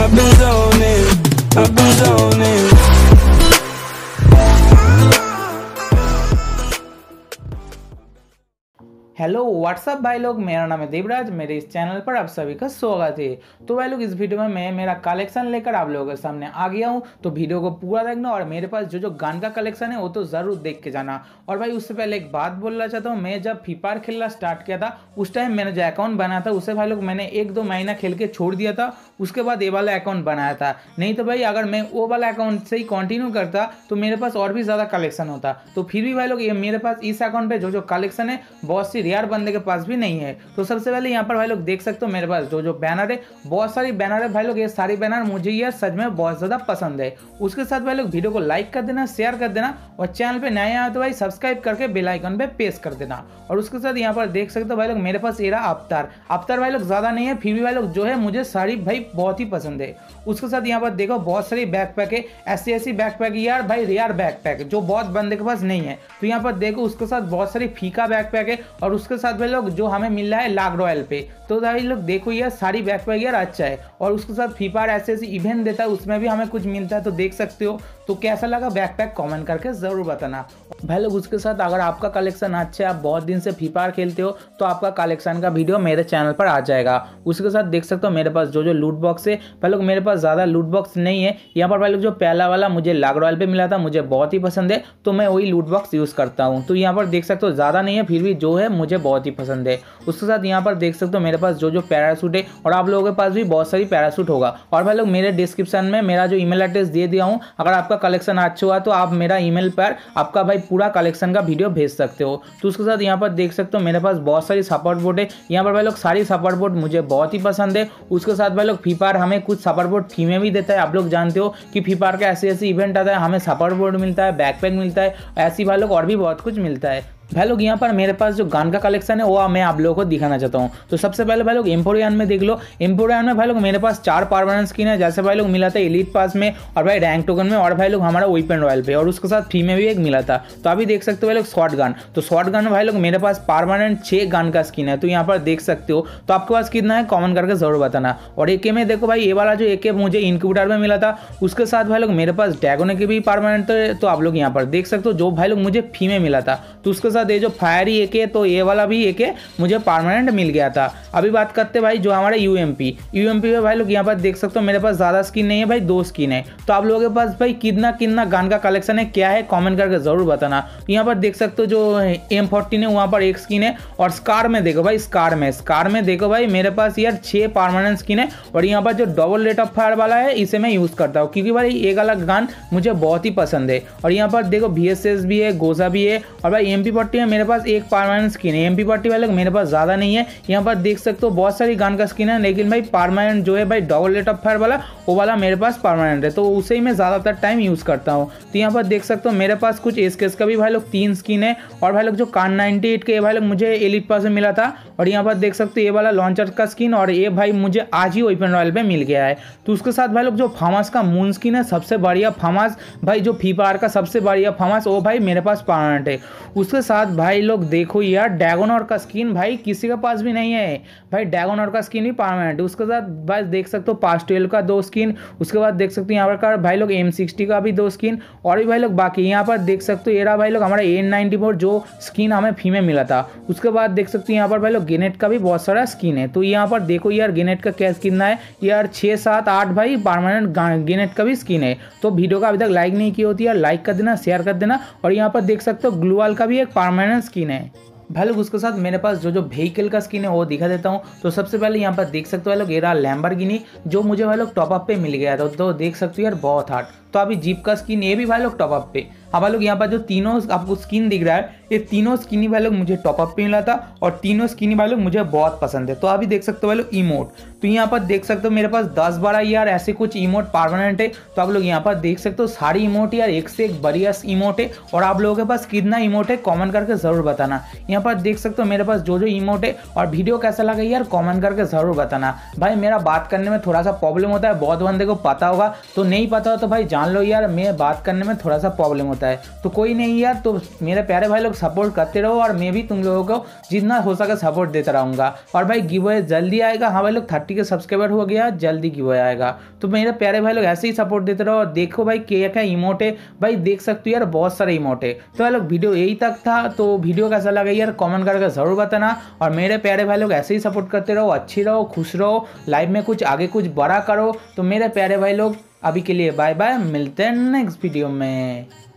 I've been zoning, I've been zoning. Hello what's up भाई लोग, मेरा नाम है देवराज। मेरे इस चैनल पर आप सभी का स्वागत है। तो भाई लोग, इस वीडियो में मैं मेरा कलेक्शन लेकर आप लोगों के सामने आ गया हूँ। तो वीडियो को पूरा देखना और मेरे पास जो गन का कलेक्शन है वो तो ज़रूर देख के जाना। और भाई उससे पहले एक बात बोलना चाहता हूँ, मैं जब फ्री फायर खेलना स्टार्ट किया था उस टाइम मैंने जो अकाउंट बनाया था उसे भाई लोग मैंने 1-2 महीना खेल के छोड़ दिया था। उसके बाद ये वाला अकाउंट बनाया था। नहीं तो भाई अगर मैं वो वाला अकाउंट से ही कंटिन्यू करता तो मेरे पास और भी ज़्यादा कलेक्शन होता। तो फिर भी भाई लोग ये मेरे पास इस अकाउंट पे जो कलेक्शन है बहुत सी रेयर बंदे के पास भी नहीं है। तो सबसे पहले यहाँ पर भाई लोग देख सकते हो मेरे पास जो बैनर है, बहुत सारी बैनर है भाई लोग। ये सारी बैनर मुझे ये सच में बहुत ज़्यादा पसंद है। उसके साथ भाई लोग वीडियो को लाइक कर देना, शेयर कर देना और चैनल पे नए आए तो भाई सब्सक्राइब करके बेल आइकन पे प्रेस कर देना। और उसके साथ यहाँ पर देख सकते हो भाई लोग मेरे पास ये रहा अवतार भाई लोग ज़्यादा नहीं है, फिर भी भाई लोग जो है मुझे साड़ी भाई बहुत ही पसंद है। उसके साथ यहाँ पर देखो बहुत सारी बैकपैक है, ऐसी बैकपैक यार भाई रेयर बैकपैक जो बहुत बंदे के पास नहीं है। तो यहाँ पर देखो उसके साथ बहुत सारी फीका बैकपैक है और उसके साथ भाई लोग जो हमें मिल रहा है लाग रॉयल पे। तो भाई लोग देखो यार सारी बैकपैक यार अच्छा है। और उसके साथ फ्री फायर ऐसे इवेंट देता है उसमें भी हमें कुछ मिलता है, तो देख सकते हो। तो कैसा लगा बैकपैक कमेंट करके जरूर बताना भाई लोग। उसके साथ अगर आपका कलेक्शन अच्छा है, आप बहुत दिन से फ्री फायर खेलते हो तो आपका कलेक्शन का वीडियो मेरे चैनल पर आ जाएगा। उसके साथ देख सकते हो मेरे पास जो लूट बॉक्स है भाई लोग, मेरे पास ज़्यादा लूट बॉक्स नहीं है। यहाँ पर भाई लोग जो पहला वाला मुझे लाग रॉयल पे मिला था मुझे बहुत ही पसंद है, तो मैं वही लूट बॉक्स यूज़ करता हूँ। तो यहाँ पर देख सकते हो ज़्यादा नहीं है, फिर भी जो है मुझे बहुत ही पसंद है। उसके साथ यहाँ पर देख सकते हो मेरे पास जो पैराशूट है और आप लोगों के पास भी बहुत सारी पैराशूट होगा। और भाई लोग मेरे डिस्क्रिप्शन में मेरा जो ईमेल एड्रेस दे दिया हूँ, अगर आपका कलेक्शन अच्छा हुआ तो आप मेरा ईमेल पर आपका भाई पूरा कलेक्शन का वीडियो भेज सकते हो। तो उसके साथ यहाँ पर देख सकते हो मेरे पास बहुत सारी सपोर्ट बोर्ड है। यहाँ पर भाई लोग सारी सपोर्ट बोर्ड मुझे बहुत ही पसंद है। उसके साथ भाई लोग फ्री फायर हमें कुछ सपोर्ट बोर्ड फ्री में भी देता है। आप लोग जानते हो कि फ्री फायर का ऐसे इवेंट आता है, हमें सपोर्ट बोर्ड मिलता है, बैकपैक मिलता है, ऐसी भाई लोग और भी बहुत कुछ मिलता है। भाई लोग यहाँ पर मेरे पास जो गन का कलेक्शन है वो मैं आप लोगों को दिखाना चाहता हूँ। तो सबसे पहले भाई लोग एम्पोरियन में देख लो। एम्पोरियन में भाई लोग मेरे पास 4 परमानेंट स्किन है, जैसे भाई लोग मिला था एलीट पास में और भाई रैंक टोकन में और भाई लोग हमारा वेपन रॉयल पे, और उसके साथ फ्री में भी एक मिला था। तो अभी देख सकते हो भाई लोग शॉर्ट गन। तो शॉर्ट गन में भाई लोग मेरे पास परमानेंट 6 गन का स्किन है। तो यहाँ पर देख सकते हो। तो आपके पास कितना है कॉमेंट करके जरूर बताना। और AK में देखो भाई ये वाला जो AK मुझे इनक्यूबेटर में मिला था, उसके साथ भाई लोग मेरे पास ड्रैगन के भी परमानेंट। तो आप लोग यहाँ पर देख सकते हो जो भाई लोग मुझे फ्री में मिला था। तो उसके साथ ये जो फायरी AK, तो ये वाला भी AK मुझे परमानेंट मिल गया था। अभी बात करते भाई जो हमारा UMP में भाई लोग यहाँ पर देख सकते हो मेरे पास ज़्यादा स्किन नहीं है भाई, 2 स्किन है। तो आप लोगों के पास भाई कितना गन का कलेक्शन है क्या है कमेंट करके जरूर बताना। यहाँ पर देख सकते हो जो M14 है वहाँ पर 1 स्किन है। और स्कार में देखो भाई, स्कार में देखो भाई मेरे पास यार 6 परमानेंट स्किन है। और यहाँ पर जो डबल रेट ऑफ फायर वाला है इसे मैं यूज़ करता हूँ क्योंकि भाई एक अलग गन मुझे बहुत ही पसंद है। और यहाँ पर देखो VSS भी है, गोजा भी है और भाई MP40 में मेरे पास एक परमानेंट स्किन है। MP40 वाले मेरे पास ज़्यादा नहीं है। यहाँ पर देख सकते हो बहुत सारी गन का स्किन है, लेकिन भाई परमानेंट जो है भाई डबल रेट ऑफ फायर वाला वो वाला मेरे पास परमानेंट है, तो उसे ही मैं ज़्यादातर टाइम यूज़ करता हूँ। तो यहाँ पर देख सकते हो मेरे पास कुछ SKS का भी भाई लोग 3 स्किन है। और भाई लोग जो कान 98 के भाई लोग मुझे एलिट पास में मिला था। और यहाँ पर देख सकते हो ये वाला लॉन्चर का स्किन, और ये भाई मुझे आज ही वेपन रॉयल पे मिल गया है। तो उसके साथ भाई लोग जो फामास का मून स्किन है, सबसे बढ़िया फामास भाई जो फ्री फायर का सबसे बढ़िया फामास, वो भाई मेरे पास परमानेंट है। उसके साथ भाई लोग देखो यार ड्रैगन का स्किन भाई किसी के पास भी नहीं है भाई, ड्रैगन का स्किन भी परमानेंट है। उसके साथ भाई देख सकते हो पास 12 का 2 स्किन। उसके बाद देख सकते हो यहाँ पर भाई लोग M60 का भी 2 स्किन और भी भाई लोग बाकी। यहाँ पर देख सकते हो ये रहा भाई लोग हमारा N94 जो स्किन हमें फ्री में मिला था। उसके बाद देख सकते हो यहाँ पर भाई लोग ग्रेनेड का भी बहुत सारा स्किन है। तो यहाँ पर देखो यार ग्रेनेड का क्या स्किन है यार, 6, 7, 8 भाई परमानेंट ग्रेनेड का भी स्किन है। तो वीडियो का अभी तक लाइक नहीं की होती है, लाइक कर देना, शेयर कर देना। और यहाँ पर देख सकते हो ग्लूवाल का भी एक परमानेंट स्किन है भाई लोग। उसके साथ मेरे पास जो व्हीकल का स्किन है वो दिखा देता हूँ। तो सबसे पहले यहाँ पर देख सकते हो भाई लोग ये रहा लैम्बोर्गिनी जो मुझे भाई लोग टॉपअप पे मिल गया था। तो देख सकते हो यार बहुत हार्ड। तो अभी जीप का स्किन ये भी भाई लोग टॉपअप पे। अब भाई लोग यहाँ पर जो तीनों आपको स्किन दिख रहा है ये तीनों स्किन ही भाई लोग मुझे टॉपअप पे मिला था और तीनों स्किन ही भाई लोग मुझे बहुत पसंद है। तो अभी देख सकते हो भाई लोग इमोट। तो यहाँ पर देख सकते हो मेरे पास 10-12 यार ऐसे कुछ इमोट परमानेंट है। तो आप लोग यहाँ पर देख सकते हो सारी इमोट यार एक से एक बढ़िया इमोट है। और आप लोगों के पास कितना इमोट है कमेंट करके जरूर बताना। यहाँ पर देख सकते हो मेरे पास जो इमोट है। और वीडियो कैसा लगा यार कमेंट करके जरूर बताना। भाई मेरा बात करने में थोड़ा सा प्रॉब्लम होता है, बहुत बंदे को पता होगा, तो नहीं पता हो तो भाई जान लो यार मैं बात करने में थोड़ा सा प्रॉब्लम होता है, तो कोई नहीं यार। तो मेरे प्यारे भाई लोग सपोर्ट करते रहो और मैं भी तुम लोगों को जितना हो सके सपोर्ट देता रहूँगा। और भाई गिव अवे जल्दी आएगा। हाँ भाई लोग 30 के सब्सक्राइबर हो गया, जल्दी गिव अवे आएगा। तो मेरे प्यारे भाई लोग ऐसे ही सपोर्ट देते रहो। और देखो भाई क्या क्या इमोट है, भाई देख सकते हो यार बहुत सारे इमोट है। तो भाई लोग वीडियो यही तक था। तो वीडियो कैसा लगा यार कमेंट करके ज़रूर बताना। और मेरे प्यारे भाई लोग ऐसे ही सपोर्ट करते रहो, अच्छी रहो, खुश रहो, लाइफ में कुछ आगे कुछ बड़ा करो। तो मेरे प्यारे भाई लोग अभी के लिए बाय बाय, मिलते हैं नेक्स्ट वीडियो में।